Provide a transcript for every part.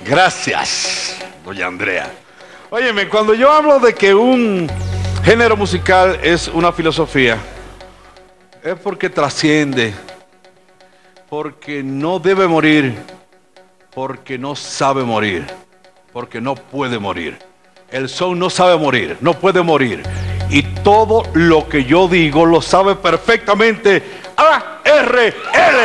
Gracias, doña Andrea. Óyeme, cuando yo hablo de que un género musical es una filosofía, es porque trasciende, porque no debe morir, porque no sabe morir, porque no puede morir. El son no sabe morir, no puede morir. Y todo lo que yo digo lo sabe perfectamente ARL.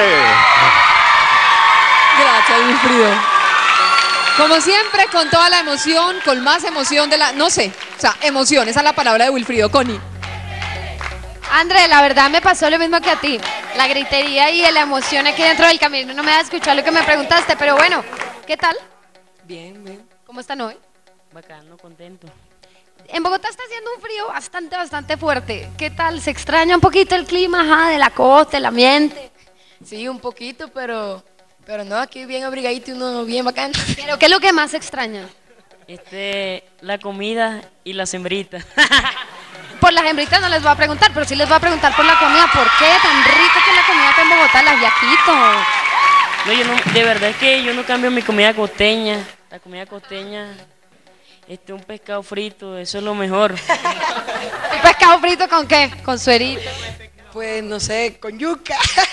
Gracias, Wilfrido. Como siempre, con toda la emoción, con más emoción de la... No sé, o sea, emoción, esa es la palabra de Wilfrido. Connie. André, la verdad me pasó lo mismo que a ti. La gritería y la emoción aquí dentro del camino no me da a escuchar lo que me preguntaste, pero bueno, ¿qué tal? Bien, bien. ¿Cómo están hoy? Bacano, contento. En Bogotá está haciendo un frío bastante fuerte. ¿Qué tal? ¿Se extraña un poquito el clima, ajá, de la costa, el ambiente? Sí, un poquito, pero no, aquí bien abrigadito y uno bien bacán. ¿Pero qué es lo que más extraña? La comida y las hembritas. Por las hembritas no les voy a preguntar, pero sí les voy a preguntar por la comida. ¿Por qué tan rica que es la comida acá en Bogotá, el ajiaquito? No, yo no, de verdad es que yo no cambio mi comida costeña. La comida costeña, un pescado frito, eso es lo mejor. ¿El pescado frito con qué? Con suerito. Pues no sé, con yuca.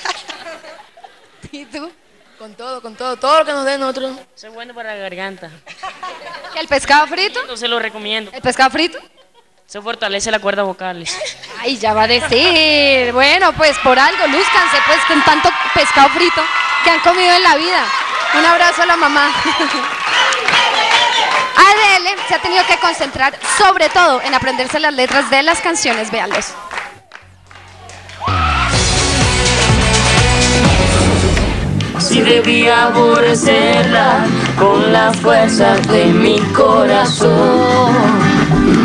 ¿Y tú? Con todo lo que nos den nosotros. Eso es bueno para la garganta. ¿Y el pescado frito? No se lo recomiendo. ¿El pescado frito? Eso fortalece las cuerdas vocales. Ay, ya va a decir. Bueno, pues por algo, lúzcanse pues con tanto pescado frito que han comido en la vida. Un abrazo a la mamá. ADL se ha tenido que concentrar sobre todo en aprenderse las letras de las canciones, véanlos. Si debía aborrecerla con la fuerza de mi corazón.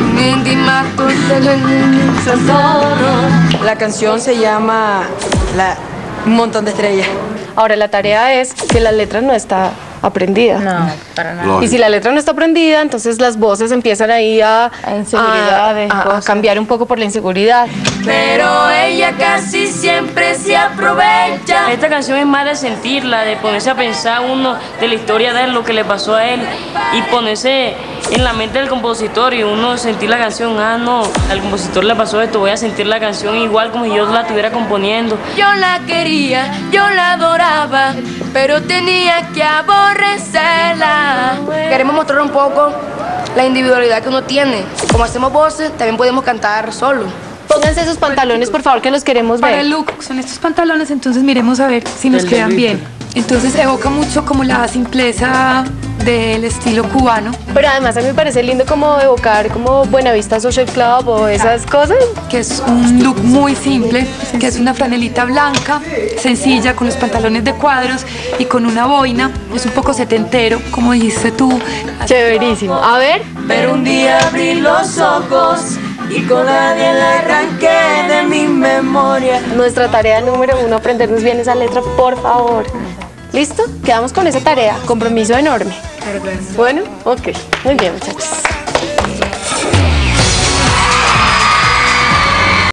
La canción se llama Un montón de estrellas. Ahora la tarea es que la letra no está aprendida. No, para nada. Y si la letra no está aprendida, entonces las voces empiezan ahí a cambiar un poco por la inseguridad. Pero ella casi siempre se aprovecha. Esta canción es más de sentirla, de ponerse a pensar uno de la historia de él, lo que le pasó a él, y ponerse en la mente del compositor y uno sentir la canción. Ah, no, al compositor le pasó esto, voy a sentir la canción igual como si yo la estuviera componiendo. Yo la quería, yo la adoraba, pero tenía que aborrecerla. Queremos mostrar un poco la individualidad que uno tiene. Como hacemos voces, también podemos cantar solo. Pónganse esos pantalones, por favor, que los queremos ver. Para el look son estos pantalones, entonces miremos a ver si nos quedan bien. Entonces evoca mucho como la simpleza del estilo cubano. Pero además a mí me parece lindo como evocar como Buenavista Social Club o esas cosas. Que es un look muy simple, que es una franelita blanca, sencilla, con los pantalones de cuadros y con una boina. Es un poco setentero, como dijiste tú. Chéverísimo. A ver. Pero un día abrí los ojos y con nadie la arranqué de mi memoria. Nuestra tarea número 1, aprendernos bien esa letra, por favor. ¿Listo? Quedamos con esa tarea. Compromiso enorme. Bueno, ok. Muy bien, muchachos.